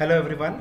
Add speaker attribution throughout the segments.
Speaker 1: Hello everyone,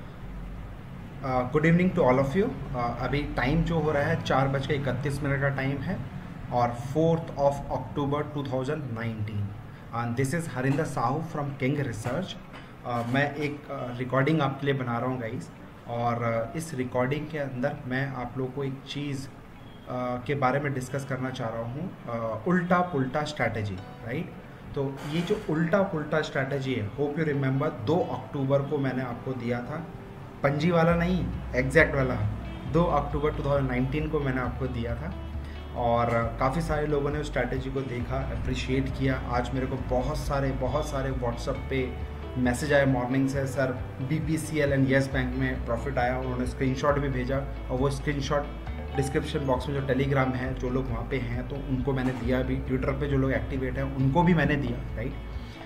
Speaker 1: good evening to all of you. अभी time जो हो रहा है 4:31 का टाइम है और 4th of October 2019 and this is Harinder Sahu from King Research. मैं एक रिकॉर्डिंग आपके लिए बना रहा हूँ गाइस, और इस रिकॉर्डिंग के अंदर मैं आप लोगों को एक चीज़ के बारे में डिस्कस करना चाह रहा हूँ, उल्टा पुल्टा स्ट्रैटेजी, राइट। तो ये जो उल्टा पुल्टा स्ट्रैटेजी है, होप यू रिमेंबर 2 अक्टूबर को मैंने आपको दिया था, पंजी वाला नहीं, एग्जैक्ट वाला 2 अक्टूबर 2019 को मैंने आपको दिया था। और काफ़ी सारे लोगों ने उस स्ट्रैटेजी को देखा, अप्रिशिएट किया। आज मेरे को बहुत सारे व्हाट्सएप पे मैसेज आए मॉर्निंग से, sir BPCL and Yes Bank में प्रॉफिट आया। उन्होंने स्क्रीनशॉट भी भेजा और वो स्क्रीनशॉट डिस्क्रिप्शन बॉक्स में जो टेलीग्राम है, जो लोग वहाँ पे हैं तो उनको मैंने दिया भी, ट्विटर पे जो लोग एक्टिवेट हैं उनको भी मैंने दिया, राइट।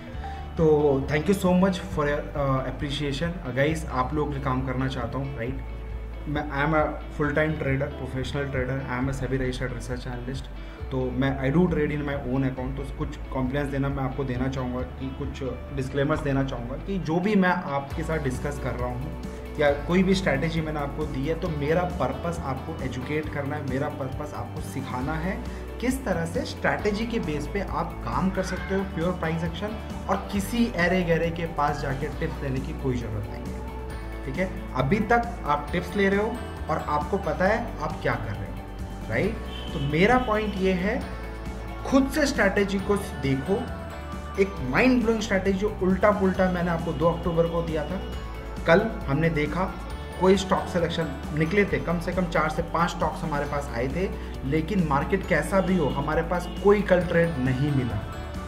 Speaker 1: तो thank you so much for your appreciation guys. आप लोग के काम करना चाहता हूँ, राइट। मैं I am a full time trader, professional trader, I am a SEBI registered research analyst. तो मैं I do trade in my own account. तो कुछ कॉम्प्लेंस देना मैं आपको देना चाहूँगा कि कुछ डिस्क्लेमर्स देना चाहूँगा कि जो भी मैं आपके साथ डिस्कस कर रहा हूँ या कोई भी स्ट्रैटेजी मैंने आपको दी है, तो मेरा पर्पस आपको एजुकेट करना है, मेरा पर्पस आपको सिखाना है किस तरह से स्ट्रैटेजी के बेस पे आप काम कर सकते हो प्योर प्राइस एक्शन, और किसी एरे गहरे के पास जाके टिप्स लेने की कोई ज़रूरत नहीं है, ठीक है। अभी तक आप टिप्स ले रहे हो और आपको पता है आप क्या कर रहे हो, राइट। तो मेरा पॉइंट ये है, खुद से स्ट्रैटेजी को देखो। एक माइंड ब्लोइंग स्ट्रैटेजी जो उल्टा पुल्टा मैंने आपको 2 अक्टूबर को दिया था। कल हमने देखा कोई स्टॉक सिलेक्शन निकले थे, कम से कम 4 से 5 स्टॉक्स हमारे पास आए थे, लेकिन मार्केट कैसा भी हो हमारे पास कोई कल ट्रेड नहीं मिला।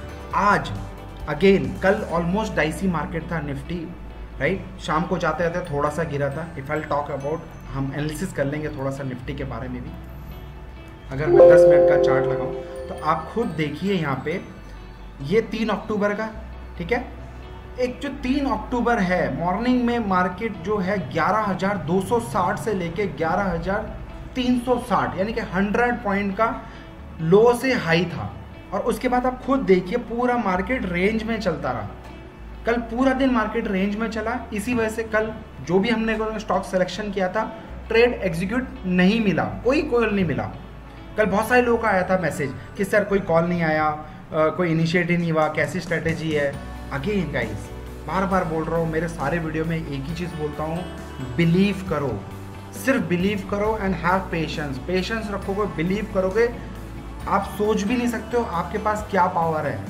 Speaker 1: आज अगेन कल ऑलमोस्ट डाइसी मार्केट था, निफ्टी, राइट। शाम को जाते जाते थोड़ा सा गिरा था। इफ आई टॉक अबाउट, हम एनालिसिस कर लेंगे थोड़ा सा निफ्टी के बारे में भी। अगर मैं 10 मिनट का चार्ट लगाऊं तो आप खुद देखिए यहाँ पे, ये 3 अक्टूबर का, ठीक है। एक जो 3 अक्टूबर है, मॉर्निंग में मार्केट जो है 11,260 से लेके 11,360, यानी कि 100 पॉइंट का लो से हाई था। और उसके बाद आप खुद देखिए पूरा मार्केट रेंज में चलता रहा। कल पूरा दिन मार्केट रेंज में चला। इसी वजह से कल जो भी हमने स्टॉक सिलेक्शन किया था, ट्रेड एग्जीक्यूट नहीं मिला, कोई कॉल नहीं मिला। कल बहुत सारे लोगों का आया था मैसेज कि सर कोई कॉल नहीं आया, कोई इनिशिएटिव नहीं हुआ, कैसी स्ट्रेटेजी है। अगेन गाइस, बार बार बोल रहा हूँ, मेरे सारे वीडियो में एक ही चीज़ बोलता हूँ, बिलीव करो, सिर्फ बिलीव करो एंड हैव पेशेंस। पेशेंस रखोगे, बिलीव करोगे, आप सोच भी नहीं सकते हो आपके पास क्या पावर है।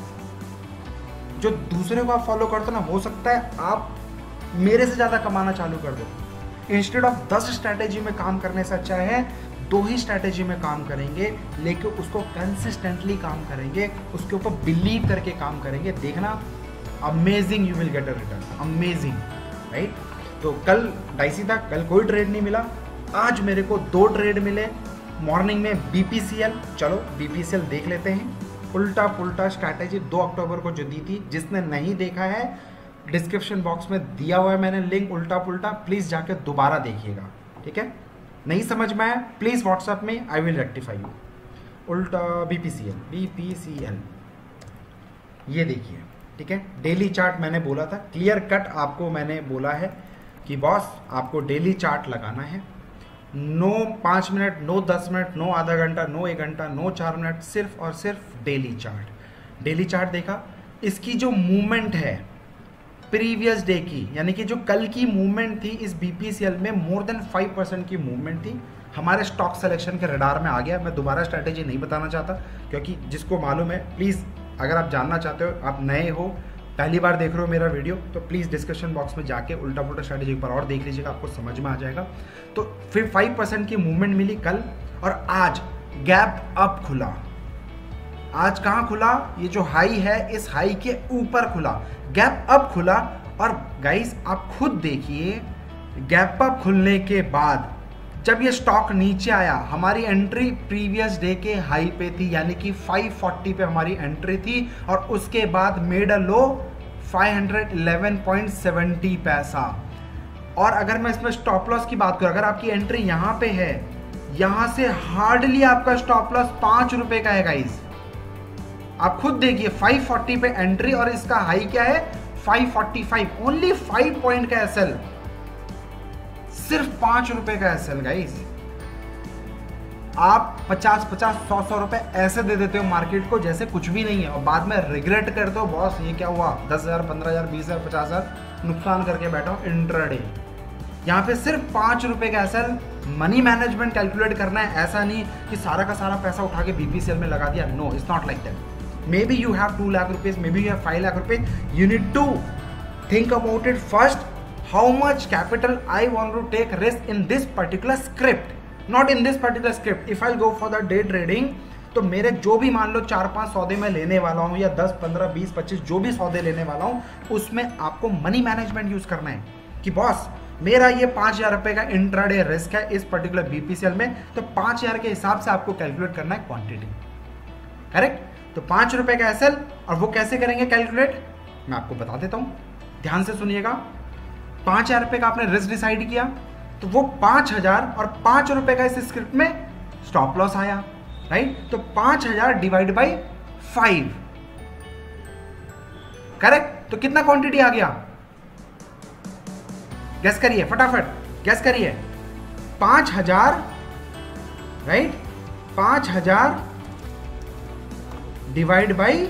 Speaker 1: जो दूसरे को आप फॉलो करते हो ना, हो सकता है आप मेरे से ज़्यादा कमाना चालू कर दो। इंस्टेड ऑफ 10 स्ट्रैटेजी में काम करने से अच्छा है 2 ही स्ट्रैटेजी में काम करेंगे, लेकिन उसको कंसिस्टेंटली काम करेंगे, उसके ऊपर बिलीव करके काम करेंगे। देखना, amazing, you will get a return, amazing, right. तो कल डाइसी था, कल कोई ट्रेड नहीं मिला। आज मेरे को 2 ट्रेड मिले मॉर्निंग में। BPCL, चलो BPCL देख लेते हैं। उल्टा पुल्टा स्ट्रैटेजी 2 अक्टूबर को जो दी थी, जिसने नहीं देखा है डिस्क्रिप्शन बॉक्स में दिया हुआ है मैंने लिंक, उल्टा पुल्टा, प्लीज़ जाके दोबारा देखिएगा, ठीक है। नहीं समझ में आया प्लीज़ व्हाट्सएप में, आई विल रेक्टिफाई यू। उल्टा BPCL ये देखिए, ठीक है। डेली चार्ट मैंने बोला था, क्लियर कट आपको मैंने बोला है कि बॉस आपको डेली चार्ट लगाना है। No 5 minute, no 10 minute, no आधा घंटा, नो 1 घंटा, नो 4 मिनट, सिर्फ और सिर्फ डेली चार्ट। डेली चार्ट देखा, इसकी जो मूवमेंट है प्रीवियस डे की, यानी कि जो कल की मूवमेंट थी इस BPCL में, मोर देन 5% की मूवमेंट थी। हमारे स्टॉक सिलेक्शन के रडार में आ गया। मैं दोबारा स्ट्रैटेजी नहीं बताना चाहता, क्योंकि जिसको मालूम है, प्लीज़ अगर आप जानना चाहते हो, आप नए हो, पहली बार देख रहे हो मेरा वीडियो, तो प्लीज़ डिस्क्रिप्शन बॉक्स में जाके उल्टा पुल्टा स्ट्रैटेजी पर और देख लीजिएगा, आपको समझ में आ जाएगा। तो फिर 5% की मूवमेंट मिली कल, और आज गैप अप खुला। आज कहाँ खुला? ये जो हाई है, इस हाई के ऊपर खुला, गैप अप खुला। और गाइस आप खुद देखिए, गैप अप खुलने के बाद जब ये स्टॉक नीचे आया, हमारी एंट्री प्रीवियस डे के हाई पे थी, यानी कि 540 पे हमारी एंट्री थी, और उसके बाद मेड अ लो 511.70 पैसा। और अगर मैं इसमें स्टॉप लॉस की बात करूं, अगर आपकी एंट्री यहाँ पे है, यहाँ से हार्डली आपका स्टॉप लॉस 5 रुपए का है गाइस। आप खुद देखिए, 540 पे एंट्री और इसका हाई क्या है 545, ओनली 5 पॉइंट का एसएल, सिर्फ 5 रुपए का एसएल गाइस। आप 50-50, 100 रुपए ऐसे दे देते हो मार्केट को जैसे कुछ भी नहीं है, और बाद में रिग्रेट करते हो, बॉस ये क्या हुआ, 10,000, 15,000, 20,000, 50,000 नुकसान करके बैठा हूं इंट्राडे। यहाँ पे सिर्फ 5 रुपए का एसएल, मनी मैनेजमेंट कैलकुलेट करना है, ऐसा नहीं कि सारा का सारा पैसा उठा के बीपीसीएल में लगा दिया। No, it's not like that. May be you have 2 lakh rupees, may be you have 5 lakh rupees, you need to think about it first, how much capital I want to take risk in this particular script, not in this particular script. If I go for the day trading, तो मेरे जो भी मान लो 4-5 सौदे में लेने वाला हूं, या 10, 15, 20, 25 जो भी सौदे लेने वाला हूं, उसमें आपको मनी मैनेजमेंट यूज करना है कि बॉस मेरा ये 5,000 रुपए का इंट्राडे रिस्क है इस पर्टिकुलर बीपीसीएल में, तो 5,000 के हिसाब से आपको कैलकुलेट करना है क्वांटिटी, करेक्ट। तो 5 रुपए का एसएल, और वो कैसे करेंगे कैलकुलेट, मैं आपको बता देता हूं, ध्यान से सुनिएगा। 5,000 रुपए का आपने रिस्क डिसाइड किया, तो वो 5,000 और 5 रुपए का इस स्क्रिप्ट में स्टॉप लॉस आया, राइट। तो 5,000 डिवाइड बाई 5, करेक्ट। तो कितना क्वांटिटी आ गया, गैस करिए फटाफट, गैस करिए। 5,000, राइट, 5,000 डिवाइड बाई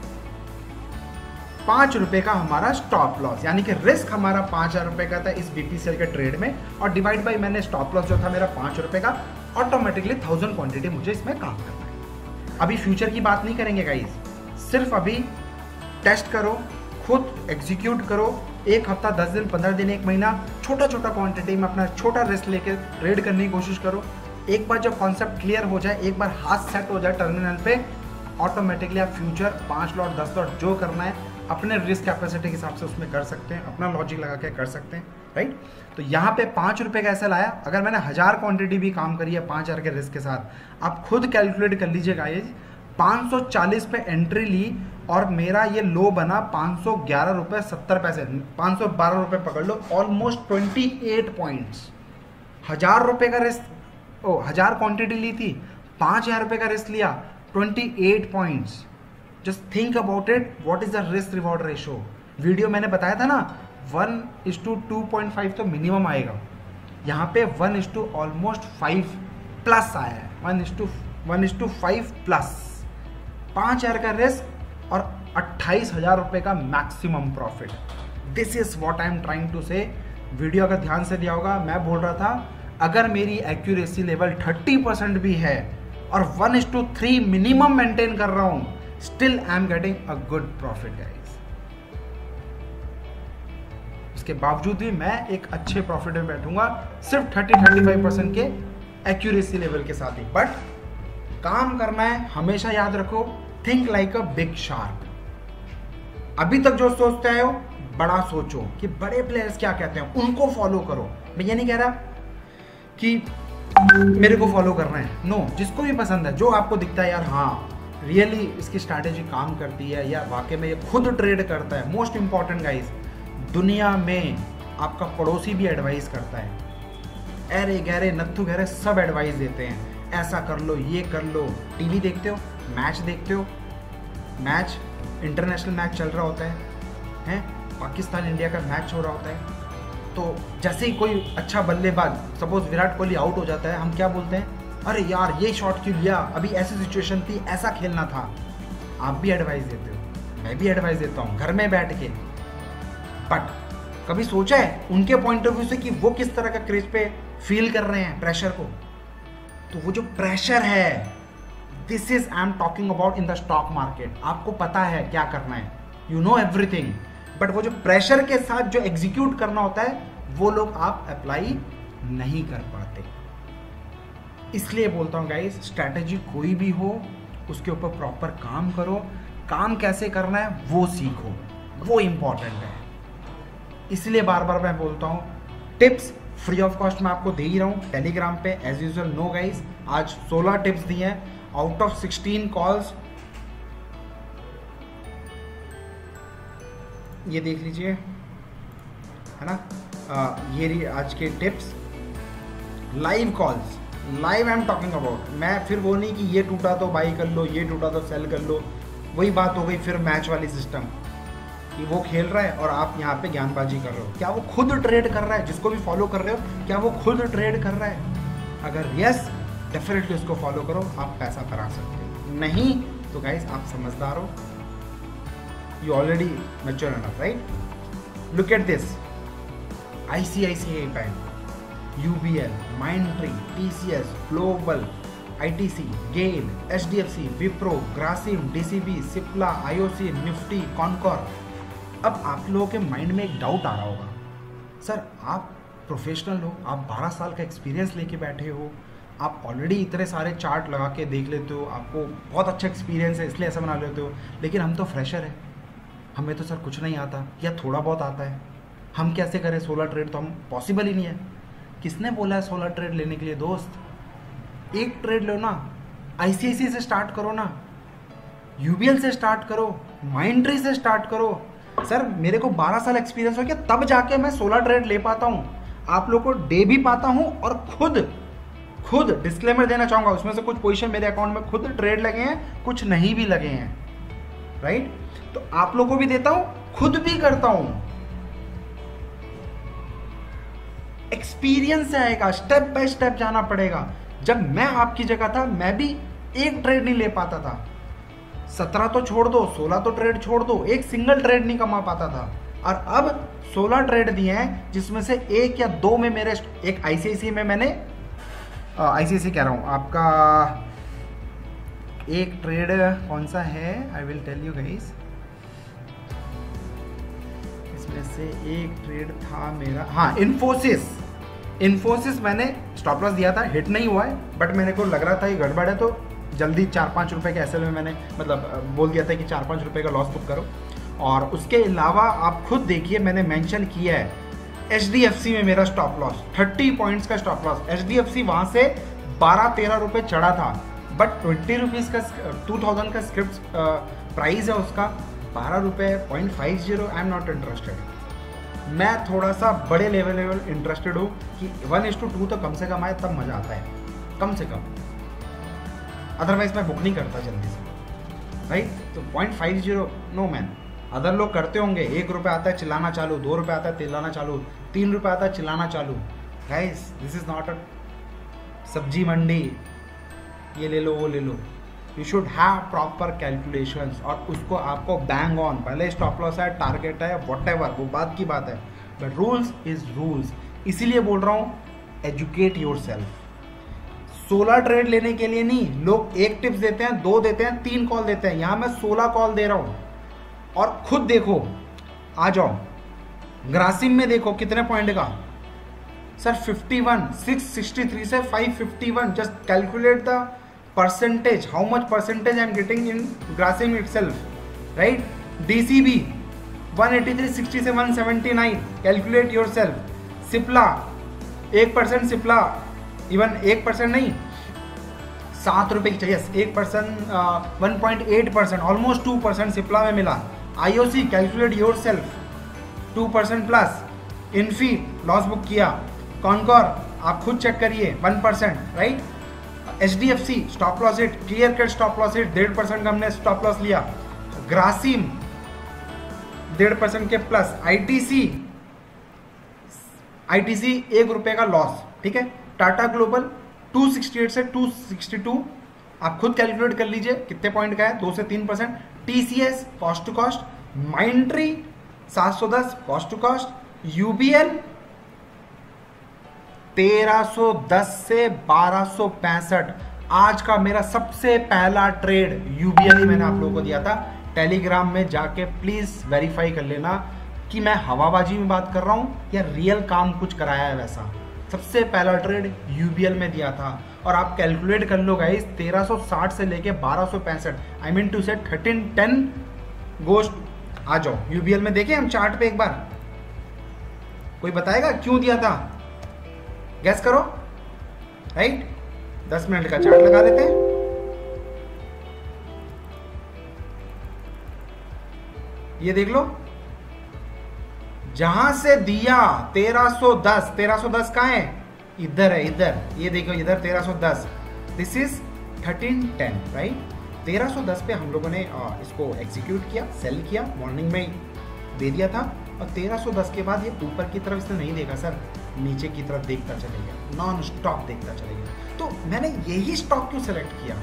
Speaker 1: 5 रुपए का हमारा स्टॉप लॉस, यानी कि रिस्क हमारा 5,000 रुपए का था इस बीपीसीएल के ट्रेड में, और डिवाइड बाई मैंने स्टॉप लॉस जो था मेरा 5 रुपए का, ऑटोमेटिकली 1000 क्वांटिटी मुझे इसमें काम करना है। अभी फ्यूचर की बात नहीं करेंगे गाइस, सिर्फ अभी टेस्ट करो, खुद एग्जीक्यूट करो, 1 हफ्ता, 10 दिन, 15 दिन, 1 महीना, छोटा छोटा क्वांटिटी में अपना छोटा रिस्क लेके ट्रेड करने की कोशिश करो। एक बार जब कॉन्सेप्ट क्लियर हो जाए, एक बार हाथ सेट हो जाए टर्मिनल पे, ऑटोमेटिकली आप फ्यूचर 5 लॉट 10 लॉट जो करना है अपने रिस्क कैपेसिटी के हिसाब से उसमें कर सकते हैं, अपना लॉजिक लगा के कर सकते हैं, राइट। तो यहाँ पे 5 रुपए का ऐसा लाया, अगर मैंने 1000 क्वांटिटी भी काम करी है 5,000 के रिस्क के साथ, आप खुद कैलकुलेट कर लीजिए गाइस, 540 पे एंट्री ली और मेरा ये लो बना 511 रुपए 70 पैसे, 512 रुपए पकड़ लो, ऑलमोस्ट 28 पॉइंट्स। 1000 रुपए का रिस्क, 1000 क्वांटिटी ली थी, 5,000 रुपए का रिस्क लिया, 28 points. Just think about it, what is the risk reward ratio. Video मैंने बताया था ना 1:2.5 तो मिनिमम आएगा, यहाँ पे 1 ऑलमोस्ट 5 प्लस आया है, 1:5 प्लस। 5,000 का रिस्क और 28,000 रुपए का maximum profit. This is what I am trying to say. Video अगर ध्यान से दिया होगा, मैं बोल रहा था अगर मेरी एक्यूरेसी लेवल 30% भी है और 1:3 मिनिमम मेंटेन कर रहा हूं, still I am getting a good profit guys. इसके बावजूद भी मैं एक अच्छे प्रॉफिट में बैठूंगा सिर्फ 30-35% के एक्यूरेसी लेवल के साथ ही। बट काम करना है, हमेशा याद रखो, think like a big shark. अभी तक जो सोचते हो बड़ा सोचो कि बड़े प्लेयर्स क्या कहते हैं, उनको फॉलो करो। मैं ये नहीं कह रहा कि मेरे को फॉलो करना है, नो, जिसको भी पसंद है, जो आपको दिखता है यार हाँ रियली इसकी स्ट्रैटेजी काम करती है, या वाकई में ये खुद ट्रेड करता है। मोस्ट इंपॉर्टेंट गाइस, दुनिया में आपका पड़ोसी भी एडवाइस करता है, अरे गहरे नत्थु गहरे सब एडवाइस देते हैं, ऐसा कर लो, ये कर लो। टीवी देखते हो, मैच देखते हो, मैच इंटरनेशनल मैच चल रहा होता है, पाकिस्तान इंडिया का मैच हो रहा होता है, तो जैसे ही कोई अच्छा बल्लेबाज, सपोज विराट कोहली आउट हो जाता है, हम क्या बोलते हैं, अरे यार ये शॉट क्यों लिया, अभी ऐसी सिचुएशन थी, ऐसा खेलना था। आप भी एडवाइस देते हो, मैं भी एडवाइस देता हूँ घर में बैठ के। बट कभी सोचा है उनके पॉइंट ऑफ व्यू से कि वो किस तरह का क्रेज पे फील कर रहे हैं प्रेशर को? तो वो जो प्रेशर है, this is I am talking about in the stock market. आपको पता है क्या करना है, यू नो एवरीथिंग, बट वो जो प्रेशर के साथ जो एग्जीक्यूट करना होता है, वो लोग आप अप्लाई नहीं कर पाते। इसलिए बोलता हूँ गाइस, स्ट्रैटेजी कोई भी हो उसके ऊपर प्रॉपर काम करो, काम कैसे करना है वो सीखो, वो इंपॉर्टेंट है। इसलिए बार बार मैं बोलता हूँ, टिप्स फ्री ऑफ कॉस्ट मैं आपको दे ही रहा हूँ टेलीग्राम पे एज यूजुअल। नो गाइस, आज 16 टिप्स दिए हैं आउट ऑफ 16 कॉल्स। ये देख लीजिए, है ना, ये आज के tips, live calls, live I am talking about. मैं फिर वो नहीं कि ये टूटा तो बाई कर लो, ये टूटा तो सेल कर लो, वही बात हो गई फिर मैच वाली सिस्टम। कि वो खेल रहा है और आप यहाँ पे ज्ञानबाजी कर रहे हो। क्या वो खुद ट्रेड कर रहा है? जिसको भी फॉलो कर रहे हो, क्या वो खुद ट्रेड कर रहा है? अगर यस, डेफिनेटली उसको फॉलो करो, आप पैसा करा सकते हो। नहीं तो गाइस आप समझदार हो, you already mature enough, right? Look at this, ICICI bank, UBL, Mindtree, TCS, global, ITC, GAIL, HDFC, Wipro, Grasim, DCB, Cipla, IOC, Nifty, Concor. अब आप लोगों के माइंड में एक डाउट आ रहा होगा, सर आप प्रोफेशनल हो, आप 12 साल का एक्सपीरियंस लेके बैठे हो, आप ऑलरेडी इतने सारे चार्ट लगा के देख लेते हो, आपको बहुत अच्छा एक्सपीरियंस है इसलिए ऐसा बना लेते हो, लेकिन हम तो फ्रेशर हैं, हमें तो सर कुछ नहीं आता या थोड़ा बहुत आता है, हम कैसे करें 16 ट्रेड? तो हम पॉसिबल ही नहीं है। किसने बोला है 16 ट्रेड लेने के लिए? दोस्त, एक ट्रेड लो ना, ICICI से स्टार्ट करो ना, UBL से स्टार्ट करो, माइंडट्री से स्टार्ट करो। सर मेरे को 12 साल एक्सपीरियंस हो गया, तब जाके मैं 16 ट्रेड ले पाता हूँ, आप लोग को दे भी पाता हूँ, और खुद डिस्क्लेमर देना चाहूंगा, उसमें से कुछ पोजीशन मेरे अकाउंट में खुद ट्रेड लगे हैं, कुछ नहीं भी लगे हैं, राइट? तो आप लोग को भी देता हूं, खुद भी करता हूं। एक्सपीरियंस आएगा, स्टेप बाय स्टेप जाना पड़ेगा। जब मैं आपकी जगह था, मैं भी एक ट्रेड नहीं ले पाता था, 17 तो छोड़ दो, 16 तो ट्रेड छोड़ दो, एक सिंगल ट्रेड नहीं कमा पाता था। और अब 16 ट्रेड दिए हैं, जिसमें से एक या दो में मेरे, एक ICICI में मैंने ICICI कह रहा हूं, आपका एक ट्रेड कौन सा है, I will tell you guys, इसमें से एक ट्रेड था मेरा, हाँ, इन्फोसिस मैंने स्टॉप लॉस दिया था, हिट नहीं हुआ है, बट मेरे को लग रहा था ये गड़बड़ है, तो जल्दी 4-5 रुपए के SL में मैंने मतलब बोल दिया था कि 4-5 रुपए का लॉस बुक करो। और उसके अलावा आप खुद देखिए, मैंने मेंशन किया है HDFC में मेरा स्टॉप लॉस 30 पॉइंट्स का स्टॉप लॉस। HDFC वहाँ से 12-13 रुपये चढ़ा था, बट 20 रुपीज़ का 2000 का स्क्रिप्ट प्राइस है उसका, 12 रुपये 0.50। I am not interested. मैं थोड़ा सा बड़े लेवल इंटरेस्टेड हूँ कि 1:2 तो कम से कम आए, तब मज़ा आता है, कम से कम, अदरवाइज मैं बुक नहीं करता जल्दी से, राइट? तो 0.50 नो मैन। अदर लोग करते होंगे, 1 रुपये आता है चिल्लाना चालू, 2 रुपये आता है चिल्लाना चालू, 3 रुपये आता है चिल्लाना चालू। Guys this is not a sabzi mandi, ये ले लो वो ले लो। You should have proper calculations, और उसको आपको बैंग ऑन, भले स्टॉप लॉस है, टारगेट है, व्हाटएवर, वो बात की बात है, बट रूल्स इज रूल्स। इसीलिए बोल रहा हूँ, एजुकेट योरसेल्फ। 16 ट्रेड लेने के लिए नहीं, लोग एक टिप्स देते हैं, 2 देते हैं, 3 कॉल देते हैं, यहाँ मैं 16 कॉल दे रहा हूँ। और खुद देखो, आ जाओ ग्रासिम में देखो कितने पॉइंट का, सर 51, 663 से 551। Just calculate the percentage, how much percentage I am getting in Grasim itself, right? DCB 183.60 से 179, calculate yourself. Sipla 1% Sipla, even 1% नहीं, 7 रुपये की चाहिए, 1%, 1.8%, almost 2% Sipla में मिला। IOC calculate yourself, 2% plus. Infy loss book किया। कॉनकॉर आप खुद चेक करिए 1%, right? HDFC stop loss hit, clear cut stop loss hit, 1.5% का हमने स्टॉप लॉस लिया। ग्रासिम 1.5% के प्लस। ITC 1 रुपये का लॉस, ठीक है। टाटा ग्लोबल 268 से 262, आप खुद कैलकुलेट कर लीजिए कितने पॉइंट का है, 2 से 3%। TCS cost to cost, Mindtree 710 cost to cost, UBL 1310 से 1265। आज का मेरा सबसे पहला ट्रेड UBL ही मैंने आप लोगों को दिया था। टेलीग्राम में जाके प्लीज वेरीफाई कर लेना कि मैं हवाबाजी में बात कर रहा हूं या रियल काम कुछ कराया है। वैसा सबसे पहला ट्रेड UBL में दिया था, और आप कैलकुलेट कर लो गाइस, 1360 से लेके 1265, आई मीन टू से 1310 गोस्ट। आ जाओ UBL में देखें हम चार्ट पे एक बार, कोई बताएगा क्यों दिया था? गैस करो, राइट? 10 मिनट का चार्ट लगा देते हैं। ये देख लो, जहां से दिया 1310 कहां है? इधर है, इधर, ये देखो इधर 1310, दिस इज 1310, राइट? 1310 पे हम लोगों ने इसको एग्जीक्यूट किया, सेल किया मॉर्निंग में ही, दे दिया था और 1310 के बाद ये ऊपर की तरफ इसने नहीं देखा सर, नीचे की तरफ देखता चलेगा, नॉन स्टॉप देखता चलेगा। तो मैंने यही स्टॉक क्यों सेलेक्ट किया,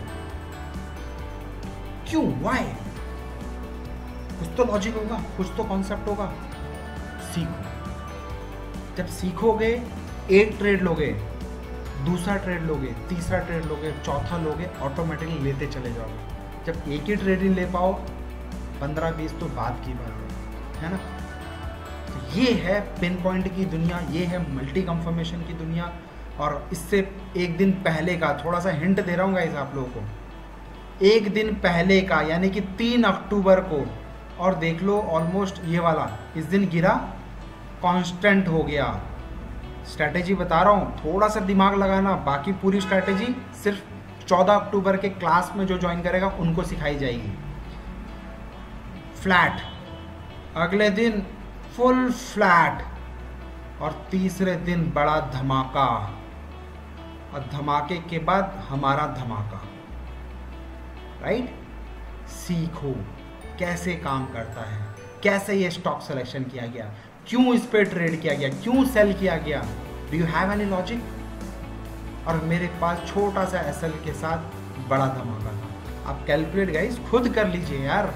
Speaker 1: क्यों, व्हाई? कुछ तो लॉजिक होगा, कुछ तो कॉन्सेप्ट होगा। सीखो, जब सीखोगे एक ट्रेड लोगे, दूसरा ट्रेड लोगे, तीसरा ट्रेड लोगे, चौथा लोगे, ऑटोमेटिकली लेते चले जाओगे। जब एक ही ट्रेड ही ले पाओ 15-20 तो बात की बात है ना। तो ये है पिन पॉइंट की दुनिया, ये है मल्टी कंफर्मेशन की दुनिया। और इससे एक दिन पहले का थोड़ा सा हिंट दे रहा हूँ गाइस आप लोगों को, एक दिन पहले का यानी कि 3 अक्टूबर को, और देख लो ऑलमोस्ट ये वाला इस दिन गिरा, कांस्टेंट हो गया। स्ट्रैटेजी बता रहा हूँ, थोड़ा सा दिमाग लगाना, बाकी पूरी स्ट्रैटेजी सिर्फ 14 अक्टूबर के क्लास में जो ज्वाइन करेगा उनको सिखाई जाएगी। फ्लैट, अगले दिन फुल फ्लैट, और तीसरे दिन बड़ा धमाका, और धमाके के बाद हमारा धमाका। राइट? सीखो कैसे काम करता है, कैसे ये स्टॉक सिलेक्शन किया गया, क्यों इस पे ट्रेड किया गया, क्यों सेल किया गया। Do you have any logic? और मेरे पास छोटा सा एसएल के साथ बड़ा धमाका था। आप कैलकुलेट गाइस खुद कर लीजिए यार।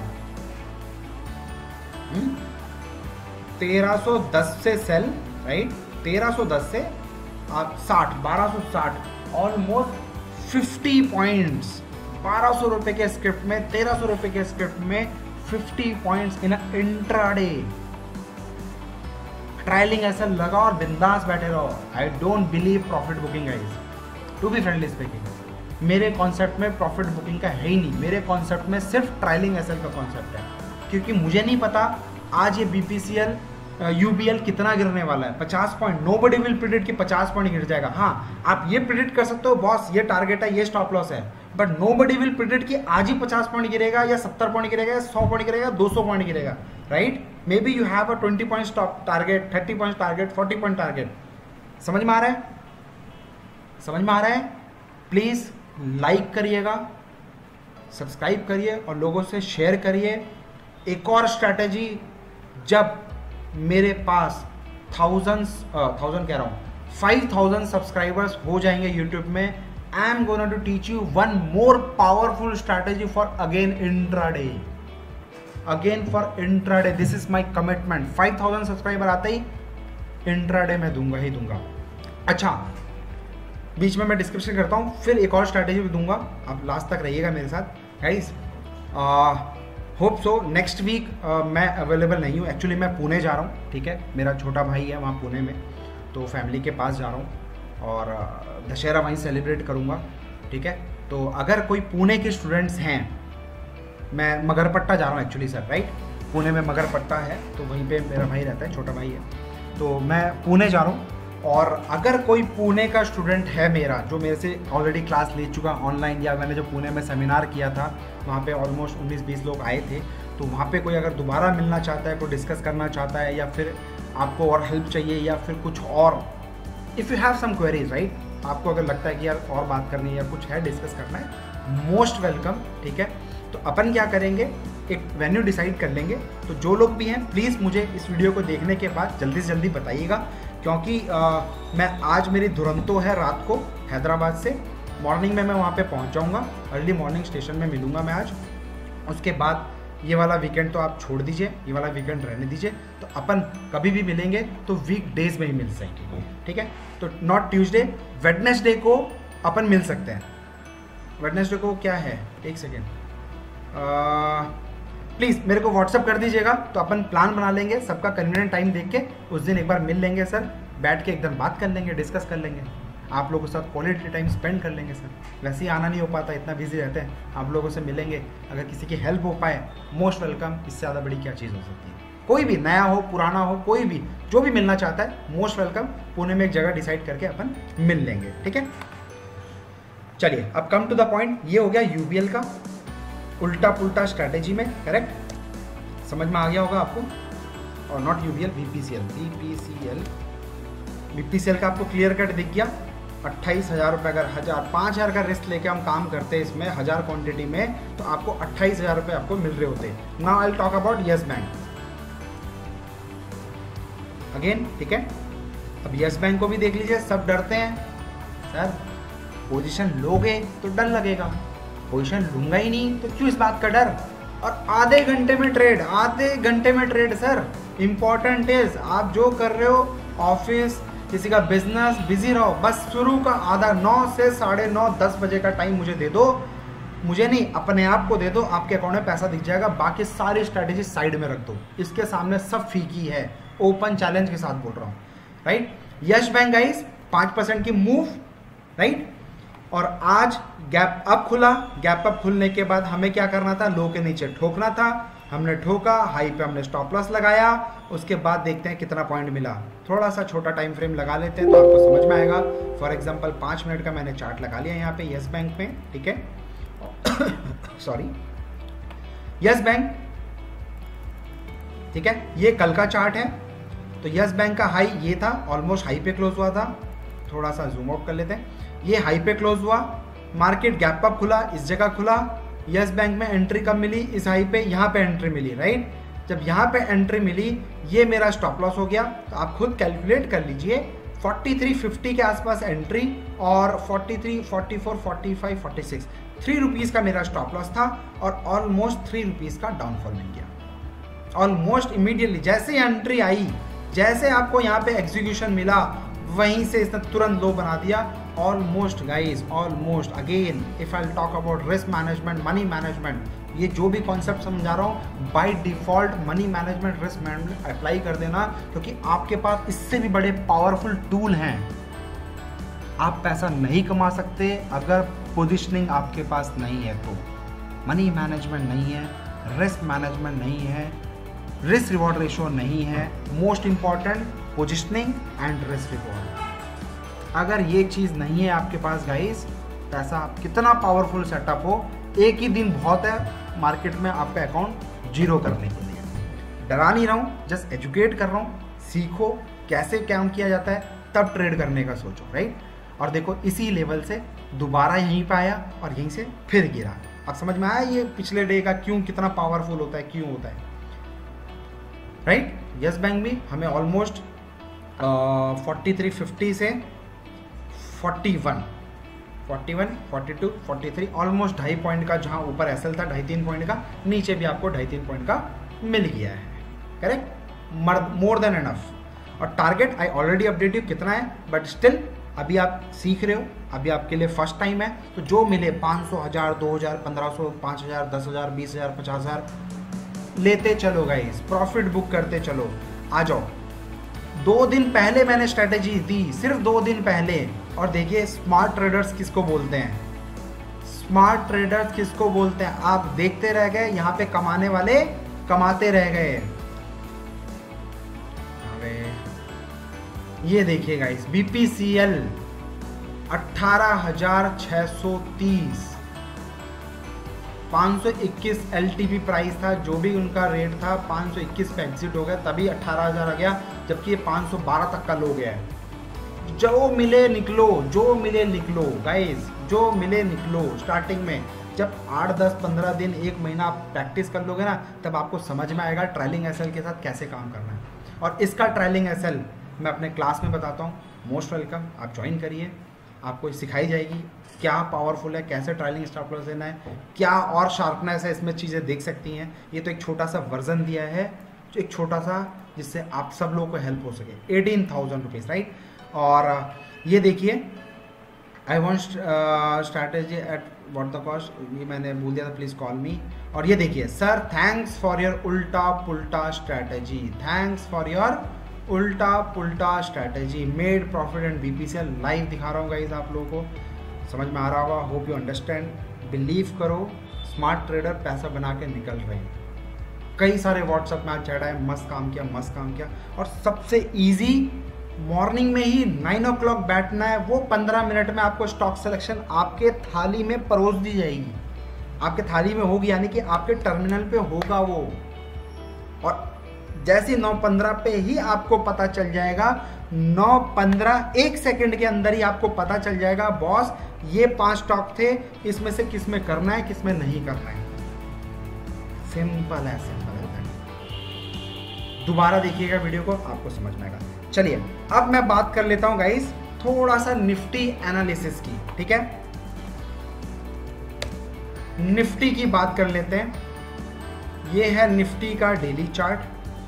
Speaker 1: 1310 से सेल, राइट, 1310 से आप 60, 1260, ऑलमोस्ट 50 पॉइंट्स, 1200 रुपए के स्क्रिप्ट में, 1300 रुपए के स्क्रिप्ट में 50 पॉइंट्स इन इंट्राडे। ट्रायलिंग ऐसा लगा और बिंदास बैठे रहो। I don't believe profit booking guys, to be friendly speaking. मेरे कॉन्सेप्ट में प्रॉफिट बुकिंग का है ही नहीं, मेरे कॉन्सेप्ट में सिर्फ ट्रायलिंग एसएल का कॉन्सेप्ट है। क्योंकि मुझे नहीं पता आज ये बीपीसीएल यूबीएल कितना गिरने वाला है, 50 पॉइंट। नोबडी विल प्रिडिक्ट कि 50 पॉइंट गिर जाएगा। हाँ, आप ये प्रिडिक्ट कर सकते हो बॉस ये टारगेट है, ये स्टॉप लॉस है, बट नोबडी विल प्रिडिक्ट कि आज ही 50 पॉइंट गिरेगा या 70 पॉइंट गिरेगा या 100 पॉइंट गिरेगा, 200 पॉइंट गिरेगा। Right? May be you have a 20 point stop target, 30 point target, 40 point target. समझ में आ रहा है? समझ में आ रहा है? प्लीज लाइक करिएगा, सब्सक्राइब करिए और लोगों से शेयर करिए। एक और स्ट्रैटेजी, जब मेरे पास 5,000 सब्सक्राइबर्स हो जाएंगे यूट्यूब में, I am gonna to teach you one more powerful strategy for again intraday. Again for intraday, this is my commitment. 5,000 subscriber आते ही इंट्राडे में दूंगा ही दूंगा। अच्छा, बीच में मैं डिस्क्रिप्शन करता हूँ, फिर एक और स्ट्रैटेजी भी दूंगा, आप लास्ट तक रहिएगा मेरे साथ गाइस। होप सो नेक्स्ट वीक मैं अवेलेबल नहीं हूँ, एक्चुअली मैं पुणे जा रहा हूँ। ठीक है, मेरा छोटा भाई है वहाँ पुणे में, तो फैमिली के पास जा रहा हूँ और दशहरा वहीं सेलिब्रेट करूँगा। ठीक है, तो अगर कोई पुणे के स्टूडेंट्स हैं, मैं मगरपट्टा जा रहा हूँ एक्चुअली सर, राइट, पुणे में मगरपट्टा है, तो वहीं पे मेरा भाई रहता है, छोटा भाई है, तो मैं पुणे जा रहा हूँ। और अगर कोई पुणे का स्टूडेंट है मेरा जो मेरे से ऑलरेडी क्लास ले चुका ऑनलाइन, या मैंने जो पुणे में सेमिनार किया था वहाँ पे ऑलमोस्ट 19-20 लोग आए थे, तो वहाँ पे कोई अगर दोबारा मिलना चाहता है, कोई डिस्कस करना चाहता है, या फिर आपको और हेल्प चाहिए, या फिर कुछ और, if you have some queries, right, आपको अगर लगता है कि यार और बात करनी है या कुछ है डिस्कस करना है, मोस्ट वेलकम। ठीक है, तो अपन क्या करेंगे, एक वेन्यू डिसाइड कर लेंगे। तो जो लोग भी हैं प्लीज़ मुझे इस वीडियो को देखने के बाद जल्दी से जल्दी बताइएगा, क्योंकि मैं आज मेरी दुरंतो है रात को हैदराबाद से, मॉर्निंग में मैं वहाँ पे पहुँच जाऊँगा, अर्ली मॉर्निंग स्टेशन में मिलूँगा मैं आज। उसके बाद ये वाला वीकेंड तो आप छोड़ दीजिए, ये वाला वीकेंड रहने दीजिए, तो अपन कभी भी मिलेंगे तो वीक डेज में ही मिल सकेंगे। ठीक है, तो नॉट ट्यूसडे, वेडनेसडे को अपन मिल सकते हैं। वेडनेसडे को क्या है, एक सेकेंड, प्लीज़ मेरे को व्हाट्सअप कर दीजिएगा, तो अपन प्लान बना लेंगे, सबका कन्वीनियंट टाइम देख के उस दिन एक बार मिल लेंगे सर, बैठ के एकदम बात कर लेंगे, डिस्कस कर लेंगे, आप लोगों के साथ क्वालिटी टाइम स्पेंड कर लेंगे सर। वैसे ही आना नहीं हो पाता, इतना बिजी रहते हैं, आप लोगों से मिलेंगे, अगर किसी की हेल्प हो पाए मोस्ट वेलकम। इससे ज़्यादा बड़ी क्या चीज़ हो सकती है? कोई भी नया हो पुराना हो, कोई भी जो भी मिलना चाहता है मोस्ट वेलकम। पुणे में एक जगह डिसाइड करके अपन मिल लेंगे। ठीक है, चलिए अब कम टू द पॉइंट। ये हो गया यूबीएल का उल्टा पुल्टा स्ट्रैटेजी में, करेक्ट, समझ में आ गया होगा आपको। और नॉट यूबीएल, बीपीसीएल का आपको क्लियर कट दिख गया। 28,000 रुपये, अगर 5,000 का रिस्क लेके हम काम करते हैं इसमें 1000 क्वांटिटी में, तो आपको 28,000 रुपये आपको मिल रहे होते हैं। Now I will talk about Yes Bank. Again, ठीक है। अब यस बैंक को भी देख लीजिए, सब डरते हैं सर पोजीशन लोगे तो डर लगेगा, पोजीशन लूंगा ही नहीं तो क्यों इस बात का डर। और आधे घंटे में ट्रेड सर। इंपॉर्टेंट इज आप जो कर रहे हो ऑफिस, किसी का बिजनेस, बिजी रहो, बस शुरू का आधा 9 से 9:30 10 बजे का टाइम मुझे दे दो, मुझे नहीं अपने आप को दे दो, आपके अकाउंट में पैसा दिख जाएगा। बाकी सारी स्ट्रैटेजी साइड में रख दो, इसके सामने सब फीकी है। ओपन चैलेंज के साथ बोल रहा हूँ, राइट। यस बैंक गाइस 5% की मूव, राइट। और आज गैप अप खुला, गैप अप खुलने के बाद हमें क्या करना था, लो के नीचे ठोकना था, हमने ठोका, हाई पे हमने स्टॉप लॉस लगाया। उसके बाद देखते हैं कितना पॉइंट मिला। थोड़ा सा छोटा टाइम फ्रेम लगा लेते हैं तो आपको समझ में आएगा। फॉर एग्जांपल 5 मिनट का मैंने चार्ट लगा लिया यहाँ पे यस बैंक में, ठीक है। सॉरी, यस बैंक, ठीक है, ये कल का चार्ट है। तो यस बैंक का हाई ये था, ऑलमोस्ट हाई पे क्लोज हुआ था। थोड़ा सा जूम आउट कर लेते हैं, ये हाई पे क्लोज हुआ, मार्केट गैप अप खुला, इस जगह खुला। यस बैंक में एंट्री कब मिली, इस हाई पे, यहाँ पे एंट्री मिली, राइट। जब यहाँ पे एंट्री मिली, ये मेरा स्टॉप लॉस हो गया। तो आप खुद कैलकुलेट कर लीजिए, 4350 के आसपास एंट्री और 43, 44, 45, 46, 3 रुपीज़ का मेरा स्टॉप लॉस था और ऑलमोस्ट 3 रुपीज़ का डाउनफॉल मिल गया। ऑलमोस्ट इमीडिएटली जैसे एंट्री आई, जैसे आपको यहाँ पे एग्जीक्यूशन मिला, वहीं से इसने तुरंत लो बना दिया। Almost guys, almost. Again if I talk about risk management, money management, ये जो भी कॉन्सेप्ट समझा रहा हूँ by default money management, risk management apply कर देना, क्योंकि आपके पास इससे भी बड़े पावरफुल टूल हैं। आप पैसा नहीं कमा सकते अगर पोजिशनिंग आपके पास नहीं है तो। मनी मैनेजमेंट नहीं है, रिस्क मैनेजमेंट नहीं है, रिस्क रिवॉर्ड रेशियो नहीं है, most important positioning and risk reward. अगर ये चीज़ नहीं है आपके पास गाइस, पैसा कितना पावरफुल सेटअप हो, एक ही दिन बहुत है मार्केट में आपका अकाउंट जीरो करने के लिए। डरा नहीं रहा हूँ, जस्ट एजुकेट कर रहा हूँ। सीखो कैसे काम किया जाता है, तब ट्रेड करने का सोचो, राइट। और देखो इसी लेवल से दोबारा यहीं पे आया और यहीं से फिर गिरा। अब समझ में आया ये पिछले डे का क्यों कितना पावरफुल होता है, क्यों होता है, राइट। यस बैंक भी हमें ऑलमोस्ट 4350 से 41, 42, 43 ऑलमोस्ट 2.5 पॉइंट का, जहां ऊपर एसएल था 2.5-3 पॉइंट का, नीचे भी आपको 2.5-3 पॉइंट का मिल गया है, करेक्ट, मोर देन एनफ। और target I already update you कितना है, बट स्टिल अभी आप सीख रहे हो, अभी आपके लिए फर्स्ट टाइम है। तो जो मिले 500, 1000, 2000, 1500, 5000, 10,000, 20,000, 50,000 लेते चलो गाइस, प्रॉफिट बुक करते चलो। आ जाओ, 2 दिन पहले मैंने स्ट्रेटेजी दी, सिर्फ 2 दिन पहले। और देखिए स्मार्ट ट्रेडर्स किसको बोलते हैं, स्मार्ट ट्रेडर्स किसको बोलते हैं। आप देखते रह गए, यहाँ पे कमाने वाले कमाते रह गए। अरे ये देखिए गाइस, बीपीसीएल 18,630, 521 एलटीपी प्राइस था, जो भी उनका रेट था 521 पे एग्जिट हो गया, तभी 18,000 आ गया, जबकि ये 512 तक का लो गया है। जो मिले निकलो, जो मिले निकलो गाइस, जो मिले निकलो। स्टार्टिंग में जब 8, 10, 15 दिन, 1 महीना आप प्रैक्टिस कर लोगे ना, तब आपको समझ में आएगा ट्रेलिंग एसएल के साथ कैसे काम करना है। और इसका ट्रेलिंग एसएल मैं अपने क्लास में बताता हूँ, मोस्ट वेलकम, आप ज्वाइन करिए, आपको सिखाई जाएगी क्या पावरफुल है, कैसे ट्रेलिंग स्टॉप लॉस देना है, क्या और शार्पनेस है, इसमें चीज़ें देख सकती हैं। ये तो एक छोटा सा वर्जन दिया है, जो एक छोटा सा, जिससे आप सब लोगों को हेल्प हो सके। 18,000 रुपीज़, राइट। और ये देखिए, I want strategy at what the cost, ये मैंने भूल दिया था, प्लीज़ कॉल मी। और ये देखिए, सर थैंक्स फॉर योर उल्टा पुल्टा स्ट्रैटेजी, थैंक्स फॉर योर उल्टा पुल्टा strategy, made profit and BPCL. Live दिखा रहा हूँ गाइस, आप लोगों को समझ में आ रहा होगा, होप यू अंडरस्टैंड। बिलीव करो, स्मार्ट ट्रेडर पैसा बना के निकल रहे हैं। कई सारे व्हाट्सएप में चैट आए, मस्त काम किया, मस्त काम किया। और सबसे ईजी, मॉर्निंग में ही 9 o'clock बैठना है, वो 15 मिनट में आपको स्टॉक सिलेक्शन आपके थाली में परोस दी जाएगी, आपके थाली में होगी, यानी कि आपके टर्मिनल पे होगा वो। और जैसे 9:15 पे ही आपको पता चल जाएगा, 9:15 1 सेकंड के अंदर ही आपको पता चल जाएगा, बॉस ये 5 स्टॉक थे, इसमें से किस में करना है, किस में नहीं करना है। सिंपल है, सिंपल है। दोबारा देखिएगा वीडियो को, आपको समझ में आएगा। चलिए अब मैं बात कर लेता हूँ गाइस थोड़ा सा निफ्टी एनालिसिस की, ठीक है। निफ्टी की बात कर लेते हैं। ये है निफ्टी का daily chart.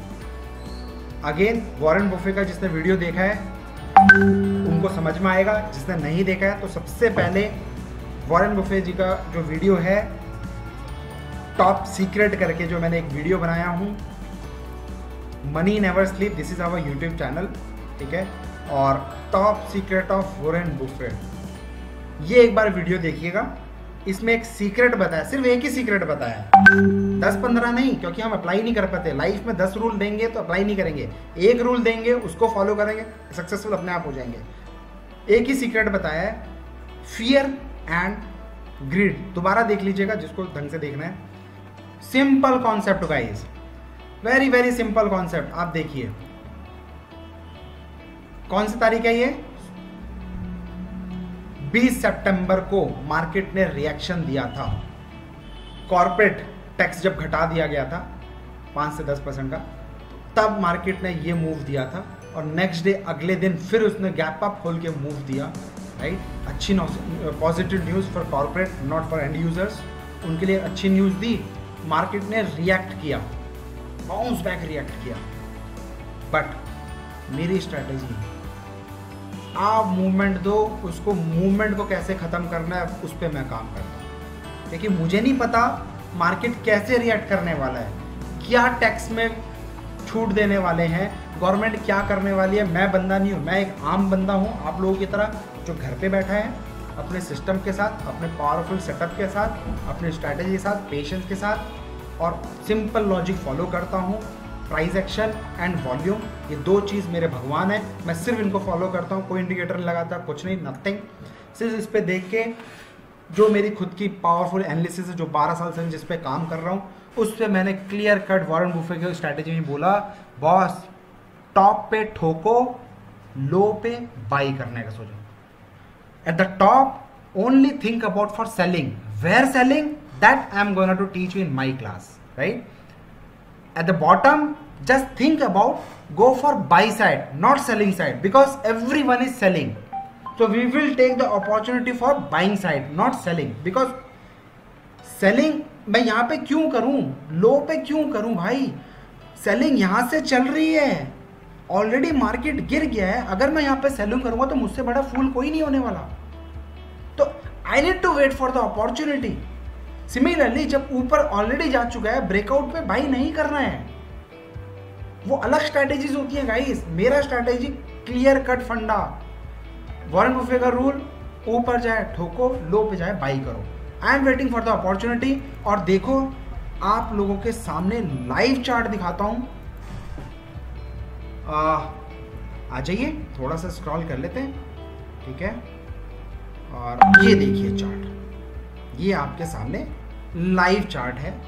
Speaker 1: Again Warren Buffett का जिसने वीडियो देखा है उनको समझ में आएगा, जिसने नहीं देखा है तो सबसे पहले वॉरेन बफे जी का जो वीडियो है टॉप सीक्रेट करके, जो मैंने एक वीडियो बनाया हूँ, money never sleep, this is our YouTube channel, ठीक है, और top secret of Warren Buffett, ये एक बार वीडियो देखिएगा। इसमें एक सीक्रेट बताया, सिर्फ एक ही सीक्रेट बताया, 10-15 नहीं, क्योंकि हम अप्लाई नहीं कर पाते। लाइफ में 10 रूल देंगे तो अप्लाई नहीं करेंगे, एक रूल देंगे उसको फॉलो करेंगे, सक्सेसफुल अपने आप हो जाएंगे। एक ही सीक्रेट बताया है, फियर एंड ग्रीड। दोबारा देख लीजिएगा जिसको ढंग से देखना है। Simple concept guys, very very simple concept. आप देखिए कौन सी तारीख है ये, 20 सितंबर को मार्केट ने रिएक्शन दिया था। कॉर्पोरेट टैक्स जब घटा दिया गया था 5 से 10% का, तब मार्केट ने ये मूव दिया था, और नेक्स्ट डे अगले दिन फिर उसने गैप अप खोल के मूव दिया, राइट। अच्छी positive news for corporate, not for end users. उनके लिए अच्छी न्यूज़ दी, मार्केट ने रिएक्ट किया, बाउंस बैक रिएक्ट किया। बट मेरी स्ट्रैटेजी, आप मूवमेंट दो, उसको मूवमेंट को कैसे ख़त्म करना है उस पर मैं काम करता हूँ, क्योंकि मुझे नहीं पता मार्केट कैसे रिएक्ट करने वाला है, क्या टैक्स में छूट देने वाले हैं, गवर्नमेंट क्या करने वाली है। मैं बंदा नहीं हूँ, मैं एक आम बंदा हूँ आप लोगों की तरह, जो घर पे बैठा है अपने सिस्टम के साथ, अपने पावरफुल सेटअप के साथ, अपने स्ट्रैटेजी के साथ, पेशेंस के साथ, और सिंपल लॉजिक फॉलो करता हूँ। प्राइस एक्शन एंड वॉल्यूम, ये 2 चीज़ मेरे भगवान है, मैं सिर्फ इनको फॉलो करता हूँ, कोई इंडिकेटर नहीं लगाता, कुछ नहीं, नथिंग। सिर्फ इस पे देख के जो मेरी खुद की पावरफुल एनालिसिस है, जो 12 साल से जिस पे काम कर रहा हूँ, उस पर मैंने क्लियर कट वॉरेन बफे की स्ट्रैटेजी में बोला, बॉस टॉप पे ठोको, लो पे बाई करने का सोचो। At the top, only think about for selling. Where selling? That I am going to teach you in my class, right? At the bottom, just think about go for buy side, not selling side, because everyone is selling. So we will take the opportunity for buying side, not selling, because selling मैं यहाँ पे क्यों करूँ, लो पे क्यों करूँ भाई? Selling यहाँ से चल रही है, ऑलरेडी मार्केट गिर गया है। अगर मैं यहाँ पे सेलिंग करूंगा तो मुझसे बड़ा फूल कोई नहीं होने वाला, तो I need to wait for the opportunity. Similarly जब ऊपर ऑलरेडी जा चुका है, ब्रेकआउट पे बाई नहीं करना है, वो अलग स्ट्रैटेजीज होती है गाइस। मेरा स्ट्रैटेजी क्लियर कट फंडा, वॉरेन बफे का रूल, ऊपर जाए ठोको, लो पे जाए बाई करो। I am waiting for the opportunity. और देखो आप लोगों के सामने लाइव चार्ट दिखाता हूं, आ जाइए, थोड़ा सा स्क्रॉल कर लेते हैं, ठीक है। और ये देखिए चार्ट, ये आपके सामने लाइव चार्ट है।